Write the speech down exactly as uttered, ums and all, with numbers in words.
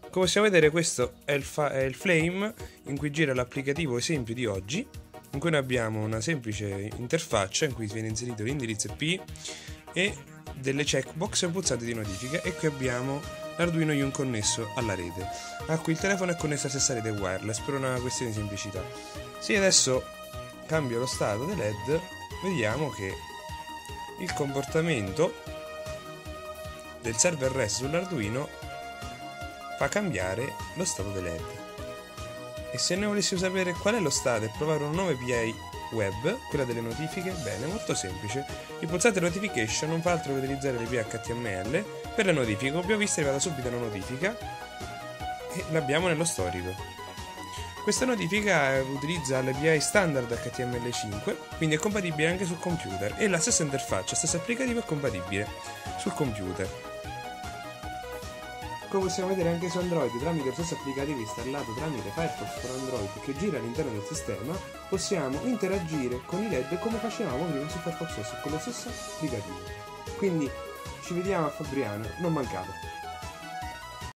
Come possiamo vedere, questo è il, è il Flame in cui gira l'applicativo esempio di oggi, in cui noi abbiamo una semplice interfaccia in cui viene inserito l'indirizzo I P e delle checkbox e pulsanti di notifica, e qui abbiamo l'Arduino Yun connesso alla rete, a cui il telefono è connesso alla stessa rete wireless per una questione di semplicità. Se adesso cambio lo stato dei L E D, vediamo che il comportamento del server REST sull'Arduino fa cambiare lo stato dei L E D. E se noi volessimo sapere qual è lo stato e provare una nuova A P I web, quella delle notifiche, bene, molto semplice. Il pulsante notification non fa altro che utilizzare l'A P I H T M L per le notifiche. Come abbiamo visto, è arrivata subito una notifica e l'abbiamo nello storico. Questa notifica utilizza l'A P I standard H T M L cinque, quindi è compatibile anche sul computer, e la stessa interfaccia, stesso applicativo è compatibile sul computer. Come possiamo vedere anche su Android, tramite lo stesso applicativo installato tramite Firefox per Android che gira all'interno del sistema, possiamo interagire con i L E D come facevamo prima su Firefox O S con lo stesso applicativo. Quindi ci vediamo a Fabriano, non mancate!